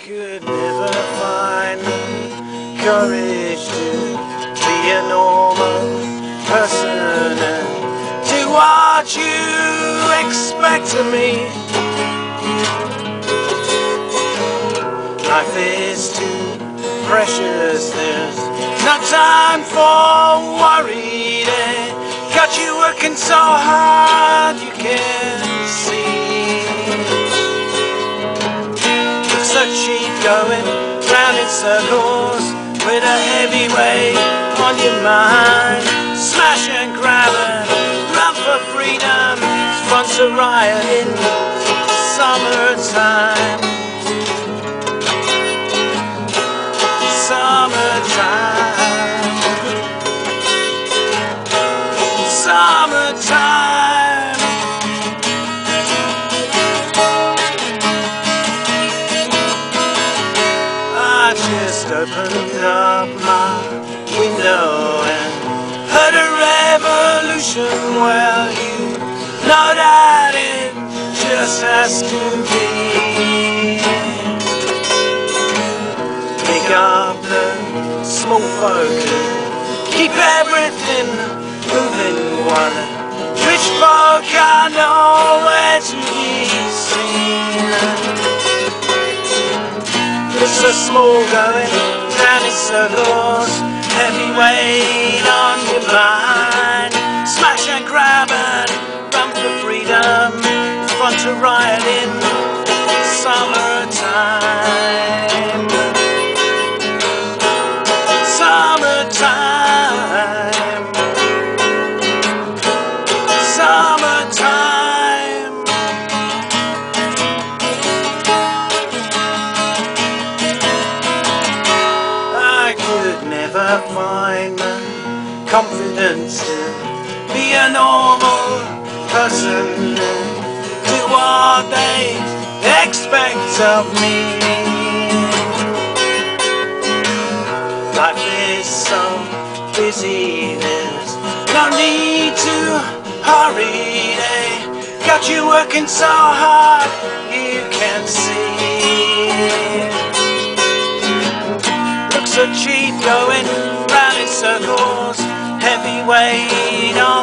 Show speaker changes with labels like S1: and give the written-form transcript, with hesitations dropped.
S1: could never find the courage to be a normal person and do what you expect of me. Life is too precious, there's no time for worry. They got you working so hard you can't see. Looks so cheap going round in circles with a heavy weight on your mind. Smash and grab and run for freedom. It's fun to riot in summertime. Summertime, summertime. I just opened up my window and heard a revolution. Well, you know that it just has to be. Pick up the small focus, keep everything moving. One rich folk are nowhere to be seen. It's so small going round in circles, heavy weight on your mind. Smash and grab and run for freedom. It's fun to riot in summertime. Summertime, summertime. I could never find the confidence to be a normal person, do what they expect of me. Life is so busy, there's no need to hurry. They got you working so hard you can't see. Looks so cheap going round in circles, heavy weight on